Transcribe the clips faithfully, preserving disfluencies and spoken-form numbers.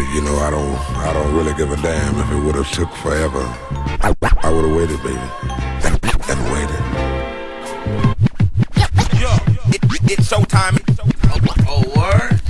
you know, I don't, I don't really give a damn if it would've took forever. I, I would've waited, baby, and waited. Yo, it, it's showtime. Oh, word?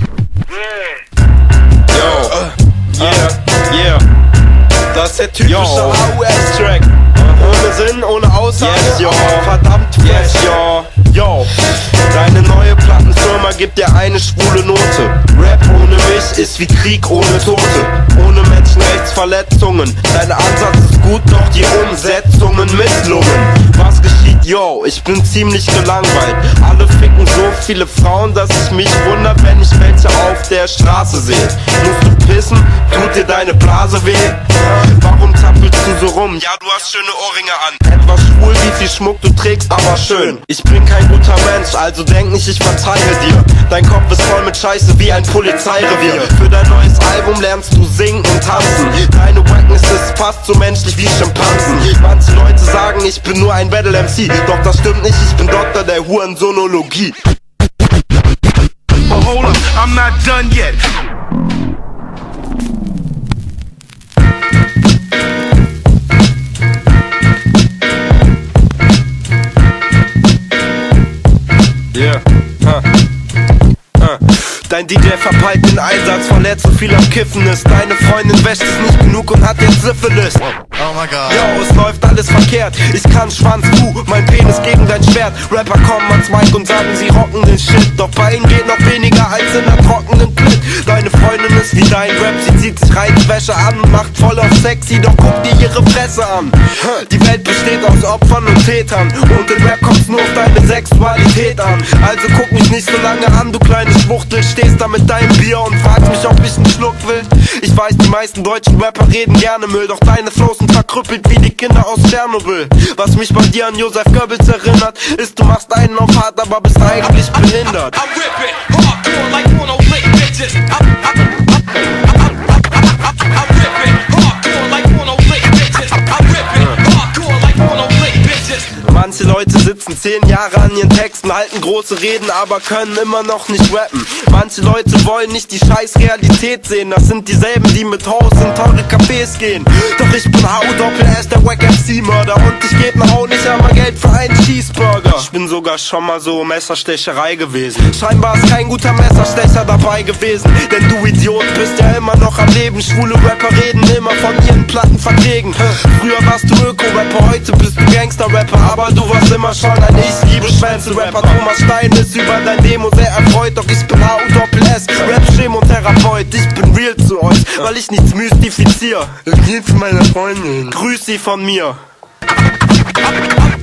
Yo, uh, yeah, yeah. Das ist der typische A U S-Track. Ohne Sinn, ohne Aussage, yes, yo. Verdammt fresh, yes, yo. Yo, deine neue Plattenfirma gibt dir eine schwule Note. Rap ohne mich ist wie Krieg ohne Tote. Ohne Menschenrechtsverletzungen. Dein Ansatz ist gut, doch die Umsetzungen misslungen. Was geschieht, yo? Ich bin ziemlich gelangweilt. Alle ficken so viele Frauen, dass ich mich wundere, wenn ich welche auf der Straße sehe. Musst du pissen? Tut dir deine Blase weh? Warum zappelst du so rum? Ja, du hast schöne Ohrringe an. Etwas schwul, wie viel Schmuck du trägst, aber schön. Ich bin kein guter Mensch, also denk nicht, ich verzeihe dir. Dein Kopf ist voll mit Scheiße wie ein Polizeirevier. Für dein neues Album lernst du singen und tanzen. Deine Wackness ist fast so menschlich wie Schimpansen. Manche Leute sagen, ich bin nur ein Battle-M C. Doch das stimmt nicht, ich bin Doktor der Hurensonologie. But hold up, I'm not done yet. Yeah, huh. Huh. Dein D J verpeilt den Einsatz, verletzt so viel am Kiffen ist. Deine Freundin wäscht es nicht genug und hat jetzt Syphilis. Oh my God. Yo, es läuft alles verkehrt. Ich kann Schwanz, du, mein Penis gegen dein Schwert. Rapper kommen ans Mic und sagen, sie rocken den Shit. Doch bei ihnen geht noch weniger als in der trockenen Klit. Deine Freundin ist wie dein Rap, sie zieht sich Reitwäsche an und macht voll auf sexy, doch guck dir ihre Fresse an. Die Welt besteht aus Opfern und Tätern und in Rap kommt's nur auf deine Sexualität an. Also guck mich nicht so lange an, du kleine Schwuchtel. Stehst da mit deinem Bier und fragst mich, ob ich einen Schluck will. Ich weiß, die meisten deutschen Rapper reden gerne Müll, doch deine Flows sind verkrüppelt wie die Kinder aus Tschernobyl. Was mich bei dir an Joseph Goebbels erinnert, ist, du machst einen auf hart, aber bist eigentlich behindert. Manche Leute sitzen zehn Jahre an ihren Texten, halten große Reden, aber können immer noch nicht rappen. Manche Leute wollen nicht die scheiß Realität sehen. Das sind dieselben, die mit Haus in teure Cafés gehen. Doch ich bin H U Doppel S, der Wack M C-Mörder, und ich geb mir auch nicht einmal Geld für einen Cheeseburger. Ich bin sogar schon mal so Messerstecherei gewesen. Scheinbar ist kein guter Messerstecher dabei gewesen, denn du Idiot bist ja immer noch am Leben. Schwule Rapper reden immer von ihren Plattenverträgen. Früher warst du Öko-Rapper, heute bist du Gangster-Rapper, aber du warst immer schon ein Ich liebe Schwänze-Rapper. Thomas Stein ist über dein Demo sehr erfreut, doch ich bin H U Doppel S, Rap-Chemotherapeut. Ich bin real zu euch, weil ich nichts mystifizier. Ich liebe meine Freundin, grüß sie von mir.